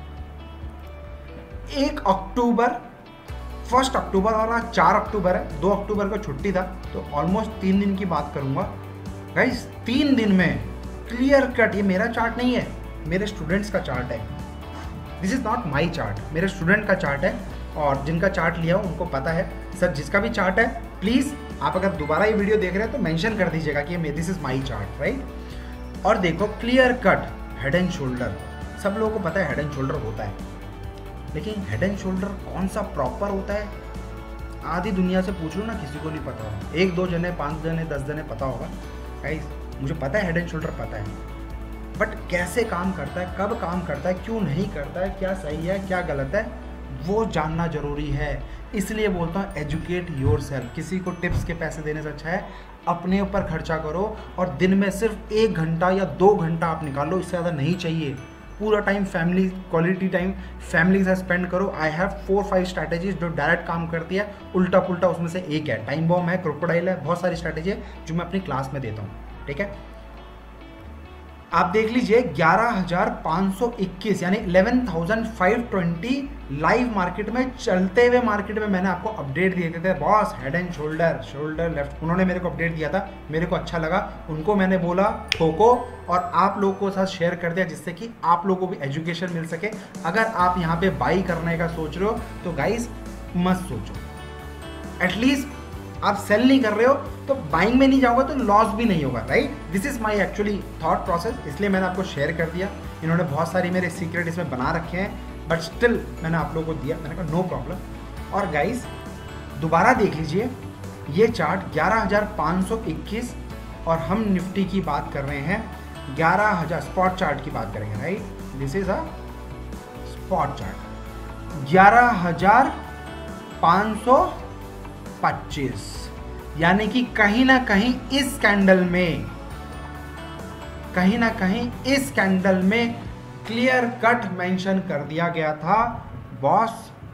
Speaker 1: 1 अक्टूबर, 1 अक्टूबर वाला 4 अक्टूबर है, 2 अक्टूबर को छुट्टी था, तो ऑलमोस्ट 3 दिन की बात करूंगा गाइस। 3 दिन में क्लियर कट, ये मेरा चार्ट नहीं है, मेरे स्टूडेंट्स का चार्ट है। This is not my chart, मेरे स्टूडेंट का चार्ट है। और जिनका चार्ट लिया हो उनको पता है। सर जिसका भी चार्ट है, प्लीज़ आप अगर दोबारा ये वीडियो देख रहे हैं तो मेंशन कर दीजिएगा कि ये this is my chart, right. और देखो clear cut head and shoulder, सब लोगों को पता है हेड एंड शोल्डर होता है, लेकिन हेड एंड शोल्डर कौन सा प्रॉपर होता है, आधी दुनिया से पूछ लो ना, किसी को नहीं पता होगा। 1-2 जने, 5 जने, 10 जने पता होगा गाइस। मुझे पता है हेड एंड शोल्डर पता है, बट कैसे काम करता है, कब काम करता है, क्यों नहीं करता है, क्या सही है क्या गलत है, वो जानना जरूरी है। इसलिए बोलता हूँ एजुकेट योरसेल्फ। किसी को टिप्स के पैसे देने से अच्छा है अपने ऊपर खर्चा करो, और दिन में सिर्फ 1 घंटा या 2 घंटा आप निकालो, इससे ज़्यादा नहीं चाहिए। पूरा time family, quality time family के साथ स्पेंड करो। आई हैव 4-5 स्ट्रैटेजीज जो डायरेक्ट काम करती है, उल्टा पुल्टा उसमें से एक है, टाइम बॉम्ब है, क्रोकोडाइल है, बहुत सारी स्ट्रैटेजी है जो मैं अपनी क्लास में देता हूँ, ठीक है। आप देख लीजिए 11,521 यानी 11,520 लाइव मार्केट में, चलते हुए मार्केट में मैंने आपको अपडेट दिए थे, boss head and shoulder, shoulder left, उन्होंने मेरे को अपडेट दिया था, मेरे को अच्छा लगा, उनको मैंने बोला ठोको, और आप लोगों के साथ शेयर कर दिया जिससे कि आप लोगों को भी एजुकेशन मिल सके। अगर आप यहाँ पे बाई करने का सोच रहे हो तो गाइस मत सोचो। एटलीस्ट आप सेल नहीं कर रहे हो तो बाइंग में नहीं जाओगे तो लॉस भी नहीं होगा, right. This is my actually thought process, इसलिए मैंने आपको शेयर कर दिया। इन्होंने बहुत सारी मेरे सीक्रेट इसमें बना रखे हैं, बट स्टिल मैंने आप लोगों को दिया। मैंने कहा नो प्रॉब्लम। और गाइस दोबारा देख लीजिए ये चार्ट 11,521 और हम निफ्टी की बात कर रहे हैं 11,000, स्पॉट चार्ट की बात करेंगे, right. This is a spot chart 11,525, यानी कि कहीं ना कहीं इस कैंडल में क्लियर कट मेंशन कर दिया गया था बॉस।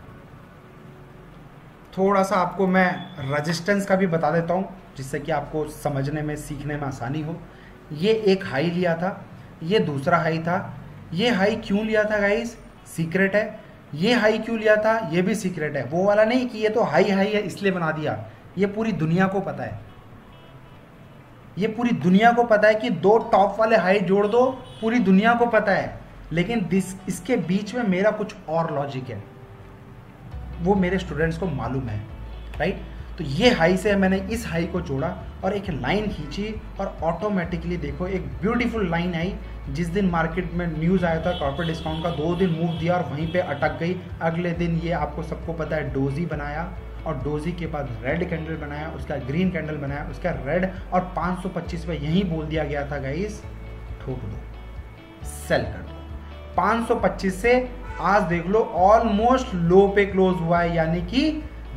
Speaker 1: थोड़ा सा आपको मैं रेजिस्टेंस का भी बता देता हूं जिससे कि आपको समझने में सीखने में आसानी हो। ये एक हाई लिया था, ये दूसरा हाई था। ये हाई क्यों लिया था गाइस, सीक्रेट है। ये हाई क्यों लिया था, ये भी सीक्रेट है। वो वाला नहीं कि ये तो हाई है इसलिए बना दिया, ये पूरी दुनिया को पता है। ये पूरी दुनिया को पता है कि दो टॉप वाले हाई जोड़ दो, पूरी दुनिया को पता है। लेकिन इसके बीच में मेरा कुछ और लॉजिक है, वो मेरे स्टूडेंट्स को मालूम है, राइट। तो ये हाई से मैंने इस हाई को जोड़ा और एक लाइन खींची और ऑटोमेटिकली देखो एक ब्यूटीफुल लाइन आई। जिस दिन मार्केट में न्यूज़ आया था कॉर्पोरेट डिस्काउंट का, 2 दिन मूव दिया और वहीं पे अटक गई। अगले दिन ये आपको सबको पता है डोजी बनाया और डोजी के बाद रेड कैंडल बनाया, उसका ग्रीन कैंडल बनाया, उसका रेड, और 525 पे यही बोल दिया गया था गाइस ठोक दो, सेल कर दो। 525 से आज देख लो ऑलमोस्ट लो पे क्लोज हुआ है, यानी कि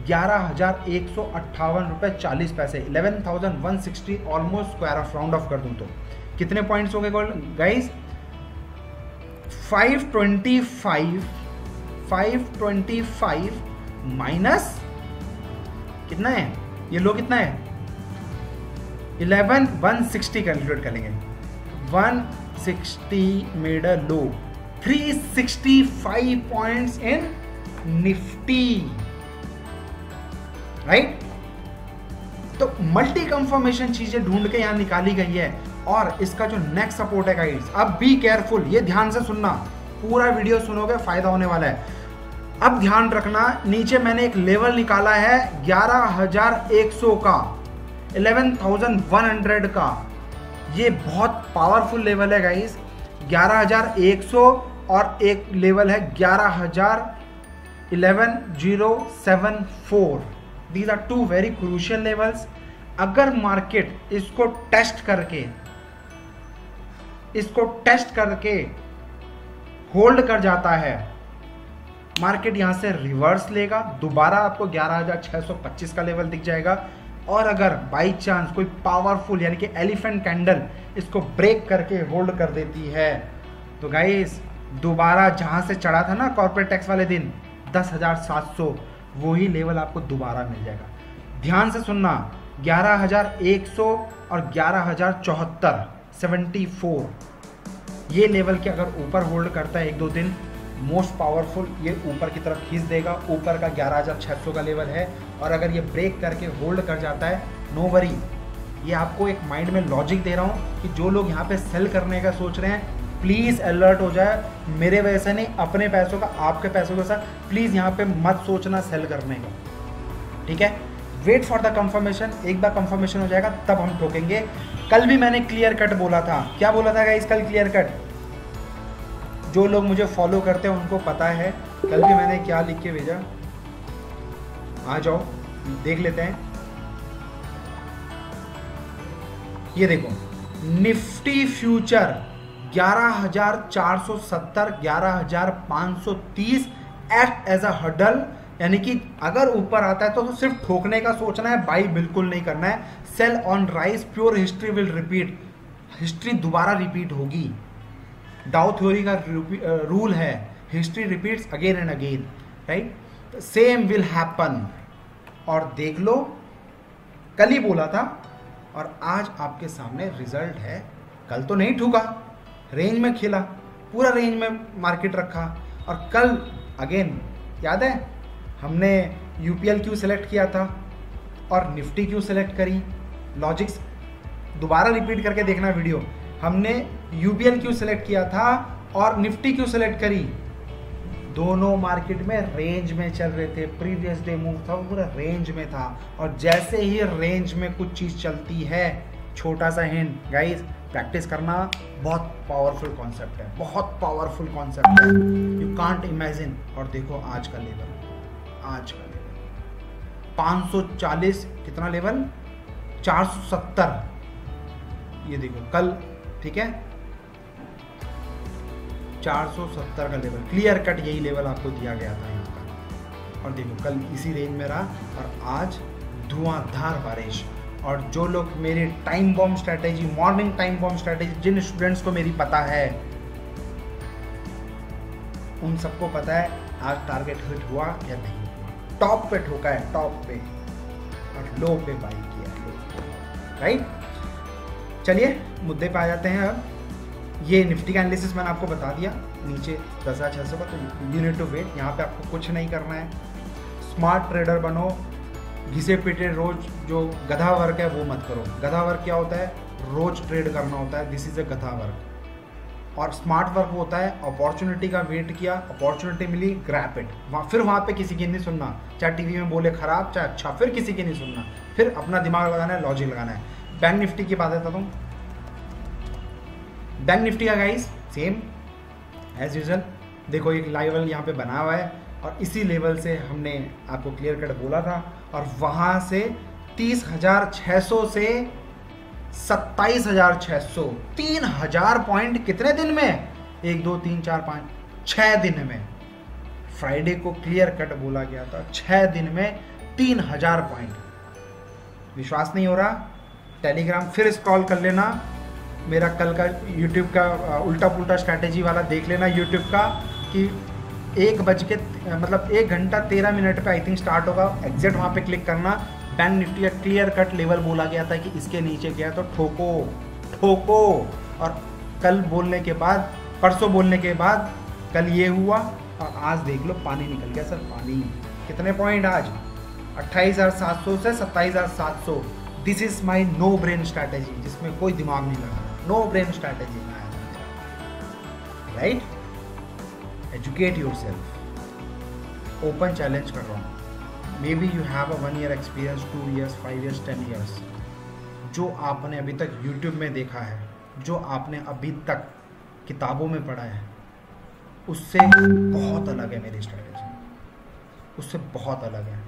Speaker 1: 11,158 रुपये 40 पैसे, 11,160 almost square off, round off कर दूं तो कितने पॉइंट्स हो गए गाइस, 525 माइनस कितना है, ये लो कितना है, 11,160 कैलकुलेट करेंगे। 160 made a low, 365 points in Nifty, right. तो मल्टी कंफर्मेशन चीजें ढूंढ के यहां निकाली गई है। और इसका जो नेक्स्ट सपोर्ट है गाइस, अब बी केयरफुल, ये ध्यान से सुनना, पूरा वीडियो सुनोगे फायदा होने वाला है। अब ध्यान रखना, नीचे मैंने एक लेवल निकाला है 11,100 का, 11,100 का। ये बहुत पावरफुल लेवल है गाइस, 11,100 और एक लेवल है 11,074। These are two very crucial levels। अगर मार्केट इसको टेस्ट करके होल्ड कर जाता है, मार्केट यहां से रिवर्स लेगा, दोबारा आपको 11,625 का लेवल दिख जाएगा। और अगर बाई चांस कोई पावरफुल यानी कि एलिफेंट कैंडल इसको ब्रेक करके होल्ड कर देती है, तो गाइस दोबारा जहां से चढ़ा था ना कॉर्पोरेट टैक्स वाले दिन 10,700, वही लेवल आपको दोबारा मिल जाएगा। ध्यान से सुनना, 11,100 और 11,074, 74, ये लेवल के अगर ऊपर होल्ड करता है 1-2 दिन, मोस्ट पावरफुल ये ऊपर की तरफ खींच देगा। ऊपर का 11,600 का लेवल है, और अगर ये ब्रेक करके होल्ड कर जाता है, नो वरी, ये आपको एक माइंड में लॉजिक दे रहा हूँ कि जो लोग यहाँ पे सेल करने का सोच रहे हैं प्लीज़ अलर्ट हो जाए। मेरे वजह से नहीं, अपने पैसों का, आपके पैसों के साथ प्लीज़ यहाँ पे मत सोचना सेल करने का, ठीक है। वेट फॉर द कंफर्मेशन, एक बार कंफर्मेशन हो जाएगा तब हम ठोकेंगे। कल भी मैंने क्लियर कट बोला था, क्या बोला था गाइस कल क्लियर कट? जो लोग मुझे फॉलो करते हैं उनको पता है कल भी मैंने क्या लिख के भेजा, आ जाओ देख लेते हैं। ये देखो, Nifty future 11,470, 11,530 act as a hurdle, यानी कि अगर ऊपर आता है तो सिर्फ ठोकने का सोचना है, बाई बिल्कुल नहीं करना है। Sell on rise, pure history will repeat, history दोबारा रिपीट होगी। डाउ थ्योरी का रूल है, history repeats again and again, right, same will happen. और देख लो, कल ही बोला था और आज आपके सामने रिजल्ट है। कल तो नहीं ठुका, रेंज में खेला, पूरा रेंज में मार्केट रखा। और कल अगेन याद है हमने यूपीएल क्यों सेलेक्ट किया था और निफ्टी क्यों सेलेक्ट करी, लॉजिक्स दोबारा रिपीट करके देखना वीडियो। हमने यूपीएल क्यों सेलेक्ट किया था और निफ्टी क्यों सेलेक्ट करी, दोनों मार्केट में रेंज में चल रहे थे। प्रीवियस डे मूव था वो पूरा रेंज में था, और जैसे ही रेंज में कुछ चीज़ चलती है, छोटा सा हिंट गाइस, प्रैक्टिस करना, बहुत पावरफुल कॉन्सेप्ट है, बहुत पावरफुल कॉन्सेप्ट है, यू कांट इमेजिन। और देखो आज का लेवल, आज का लेवल 540, कितना लेवल 470, ये देखो कल, ठीक है 470 का लेवल, क्लियर कट यही लेवल आपको दिया गया था यहाँ का। और देखो कल इसी रेंज में रहा, और आज धुआंधार बारिश। और जो लोग मेरी time bomb strategy, morning time bomb strategy, जिन स्टूडेंट्स को मेरी पता है, उन सबको पता है आज टारगेट हिट हुआ या नहीं हुआ। टॉप पे ठोका है, टॉप पे, और लो पे बाई किया है, राइट। चलिए मुद्दे पे आ जाते हैं। अब ये निफ्टी का एनालिसिस मैंने आपको बता दिया, नीचे 10,600 का, तो यू नीड टू वेट। यहाँ पे आपको कुछ नहीं करना है, स्मार्ट ट्रेडर बनो। घिसे पीटे रोज जो गधा वर्क है वो मत करो। गधा वर्क क्या होता है? रोज ट्रेड करना होता है, दिस इज अ गधा वर्क। और स्मार्ट वर्क होता है अपॉर्चुनिटी का वेट किया, अपॉर्चुनिटी मिली, ग्रैब इट। फिर वहाँ पे किसी की नहीं सुनना, चाहे टीवी में बोले खराब चाहे अच्छा, फिर किसी की नहीं सुनना, फिर अपना दिमाग लगाना है, लॉजिक लगाना है। बैंक निफ्टी की बात है, तुम बैंक निफ्टी का गाइस सेम एज यूजुअल, देखो एक लेवल यहाँ पे बना हुआ है, और इसी लेवल से हमने आपको क्लियर कट बोला था, और वहाँ से 30,600 से 27,600, 3,000 पॉइंट कितने दिन में? 1 2 3 4 5 6 दिन में। फ्राइडे को क्लियर कट बोला गया था, 6 दिन में 3,000 पॉइंट। विश्वास नहीं हो रहा? टेलीग्राम फिर स्क्रॉल कर लेना, मेरा कल का यूट्यूब का उल्टा पुल्टा स्ट्रैटेजी वाला देख लेना यूट्यूब का, कि 1 घंटा 13 मिनट पे आई थिंक स्टार्ट होगा, एग्जैक्ट वहाँ पे क्लिक करना। बैंक निफ्टी का क्लियर कट लेवल बोला गया था कि इसके नीचे गया तो ठोको ठोको। और कल बोलने के बाद, परसों बोलने के बाद, कल ये हुआ, और आज देख लो पानी निकल गया सर, पानी। कितने पॉइंट आज? 28,700 से 27,700। This is my no brain strategy, जिसमें कोई दिमाग नहीं लगा, नो ब्रेन स्ट्रैटेजी में आया, right. Educate yourself, open challenge कर रहा हूँ। May B you have a 1 year experience, 2 years, 5 years, 10 years। जो आपने अभी तक यूट्यूब में देखा है, जो आपने अभी तक किताबों में पढ़ा है, उससे बहुत अलग है मेरी स्ट्रैटेजी, उससे बहुत अलग है।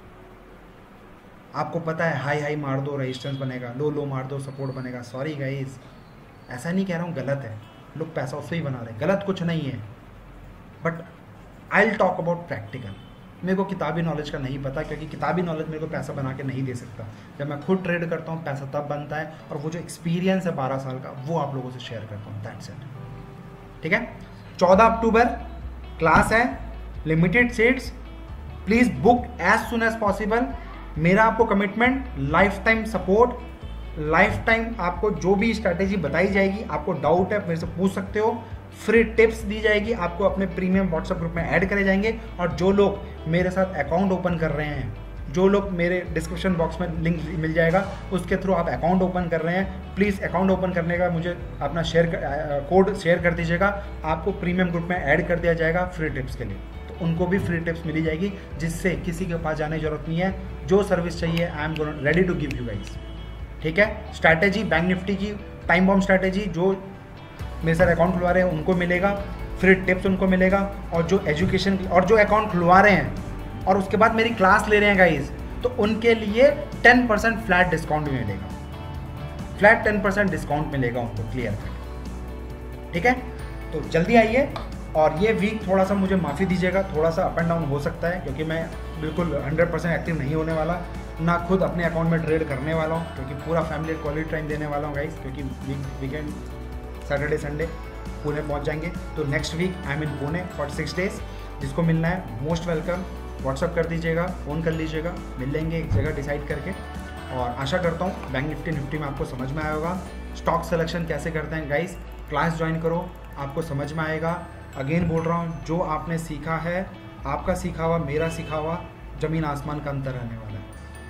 Speaker 1: आपको पता है हाई हाई मार दो रेजिस्टेंस बनेगा, लो लो मार दो सपोर्ट बनेगा। सॉरी गाइस, ऐसा नहीं कह रहा हूँ गलत है, लोग पैसा उससे ही बना रहे हैं, गलत कुछ नहीं है, but I will talk about practical. मेरे को किताबी नॉलेज का नहीं पता, क्योंकि किताबी नॉलेज मेरे को पैसा बना के नहीं दे सकता। जब मैं खुद ट्रेड करता हूँ पैसा तब बनता है, और वो जो एक्सपीरियंस है 12 साल का, वो आप लोगों से शेयर करता हूँ, दैट्स इट। ठीक है, 14 अक्टूबर क्लास है, limited seats, please book as soon as possible. मेरा आपको commitment, life time support, life time आपको जो भी स्ट्रैटेजी बताई जाएगी, आपको डाउट है मेरे से पूछ सकते हो, फ्री टिप्स दी जाएगी, आपको अपने प्रीमियम व्हाट्सएप ग्रुप में ऐड करे जाएंगे। और जो लोग मेरे साथ अकाउंट ओपन कर रहे हैं, जो लोग मेरे डिस्क्रिप्शन बॉक्स में लिंक मिल जाएगा, उसके थ्रू आप अकाउंट ओपन कर रहे हैं, प्लीज़ अकाउंट ओपन करने का मुझे अपना कोड शेयर कर दीजिएगा, आपको प्रीमियम ग्रुप में ऐड कर दिया जाएगा फ्री टिप्स के लिए। तो उनको भी फ्री टिप्स मिली जाएगी, जिससे किसी के पास जाने की जरूरत नहीं है। जो सर्विस चाहिए I am ready to give you guys. ठीक है, स्ट्रैटेजी बैंक निफ्टी की टाइम बॉम्ब स्ट्रैटेजी, जो मेरे साथ अकाउंट खुलवा रहे हैं उनको मिलेगा, फ्री टिप्स उनको मिलेगा, और जो एजुकेशन और जो अकाउंट खुलवा रहे हैं और उसके बाद मेरी क्लास ले रहे हैं गाइस, तो उनके लिए 10% फ्लैट डिस्काउंट मिलेगा, फ्लैट 10% डिस्काउंट मिलेगा उनको, क्लियर कट। ठीक है, तो जल्दी आइए। और ये वीक थोड़ा सा मुझे माफ़ी दीजिएगा, थोड़ा सा अप एंड डाउन हो सकता है, क्योंकि मैं बिल्कुल 100% एक्टिव नहीं होने वाला, ना खुद अपने अकाउंट में ट्रेड करने वाला हूँ, क्योंकि पूरा फैमिली क्वालिटी टाइम देने वाला हूँ गाइस, क्योंकि वीकेंड सैटरडे संडे पुणे पहुँच जाएंगे। तो next week I am in Pune for 6 days। जिसको मिलना है मोस्ट वेलकम, व्हाट्सअप कर दीजिएगा, फ़ोन कर लीजिएगा, मिल लेंगे एक जगह डिसाइड करके। और आशा करता हूँ बैंक निफ्टी में आपको समझ में आया होगा, स्टॉक सिलेक्शन कैसे करते हैं गाइस, क्लास ज्वाइन करो, आपको समझ में आएगा। अगेन बोल रहा हूँ, जो आपने सीखा है, आपका सीखा हुआ, मेरा सीखा हुआ, ज़मीन आसमान का अंतर रहने वाला है।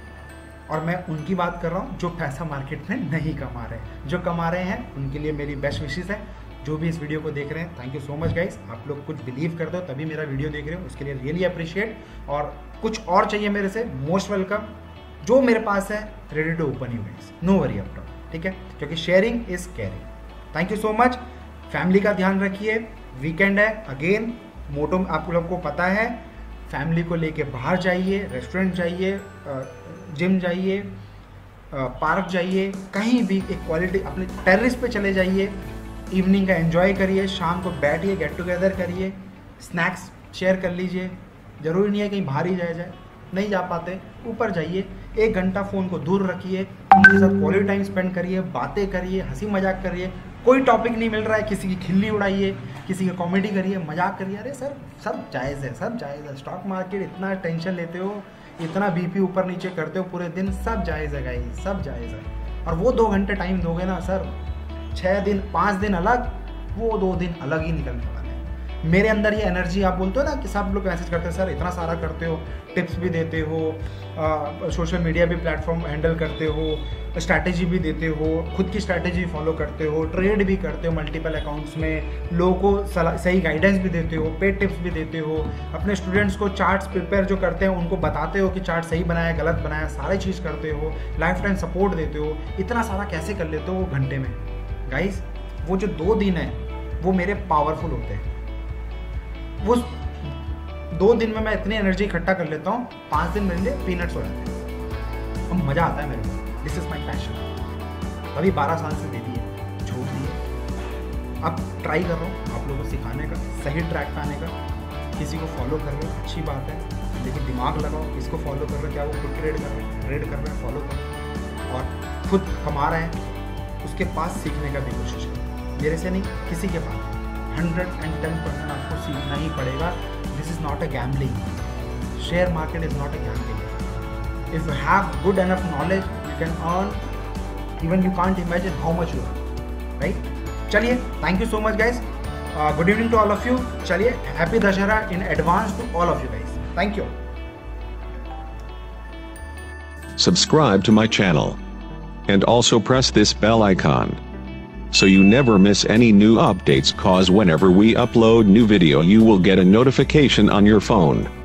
Speaker 1: और मैं उनकी बात कर रहा हूँ जो पैसा मार्केट में नहीं कमा रहे हैं, जो कमा रहे हैं उनके लिए मेरी बेस्ट विशेस है। जो भी इस वीडियो को देख रहे हैं, thank you so much guys. आप लोग कुछ बिलीव करते हो तभी मेरा वीडियो देख रहे हो, उसके लिए रियली अप्रिशिएट। और कुछ और चाहिए मेरे से, मोस्ट वेलकम। जो मेरे पास है ready to open you guys, no worry up top, ठीक है, क्योंकि sharing is caring. Thank you so much. Family का ध्यान रखिए, वीकेंड है, अगेन मोटो आप लोग को पता है, फैमिली को लेके बाहर जाइए, रेस्टोरेंट जाइए, जिम जाइए, पार्क जाइए, कहीं भी एक क्वालिटी अपने टेरेस पे चले जाइए, इवनिंग का एंजॉय करिए, शाम को बैठिए, गेट टुगेदर करिए, स्नैक्स शेयर कर लीजिए। ज़रूरी नहीं है कहीं बाहर ही जाए, नहीं जा पाते ऊपर जाइए, 1 घंटा फ़ोन को दूर रखिए, उनके साथ क्वालिटी टाइम स्पेंड करिए, बातें करिए, हंसी मजाक करिए। कोई टॉपिक नहीं मिल रहा है, किसी की खिल्ली उड़ाइए, किसी की कॉमेडी करिए, मजाक करिए। अरे सर सब जायज़ है, सब जायज़ है। स्टॉक मार्केट इतना टेंशन लेते हो, इतना बीपी ऊपर नीचे करते हो पूरे दिन, सब जायज़ है गाइस, सब जायज़ है। और वो 2 घंटे टाइम दोगे ना सर, 6 दिन 5 दिन अलग, वो 2 दिन अलग ही निकलने वाले हैं। मेरे अंदर ये एनर्जी, आप बोलते हो ना कि सब लोग मैसेज करते हैं सर इतना सारा करते हो, टिप्स भी देते हो, सोशल मीडिया भी प्लेटफॉर्म हैंडल करते हो, स्ट्रैटेजी भी देते हो, खुद की स्ट्रैटेजी फॉलो करते हो, ट्रेड भी करते हो मल्टीपल अकाउंट्स में, लोगों को सही गाइडेंस भी देते हो, पेड टिप्स भी देते हो, अपने स्टूडेंट्स को चार्ट्स प्रिपेयर जो करते हैं उनको बताते हो कि चार्ट सही बनाया गलत बनाया, सारी चीज़ करते हो, लाइफ टाइम सपोर्ट देते हो। इतना सारा कैसे कर लेते हो वो घंटे में गाइस? वो जो 2 दिन है वो मेरे पावरफुल होते हैं। वो 2 दिन में मैं इतनी एनर्जी इकट्ठा कर लेता हूँ, 5 दिन मेरे लिए पीनट्स हो जाते हैं और मज़ा आता है मेरे को। This is my passion. अभी 12 साल से दे दिए, छोड़ दिए, अब ट्राई कर रहा हूँ आप लोगों को सिखाने का, सही ट्रैक पे आने का। किसी को फॉलो कर रहे हो अच्छी बात है, लेकिन दिमाग लगाओ, किसको फॉलो कर रहे हो, क्या वो खुद ट्रेड कर रहे हैं, फॉलो करो और खुद कमा रहे हैं, उसके पास सीखने का भी कोशिश करो। मेरे से नहीं, किसी के पास 110% आपको सीखना ही पड़ेगा। This is not a gambling, share market is not a gambling. If you have good enough knowledge you can earn, even you can't imagine how much you earn, right? चलिए, thank you so much guys, good evening to all of you. चलिए, happy Dussehra in advance to all of you guys, thank you.
Speaker 2: Subscribe to my channel and also press this bell icon so you never miss any new updates, cause whenever we upload new video you will get a notification on your phone.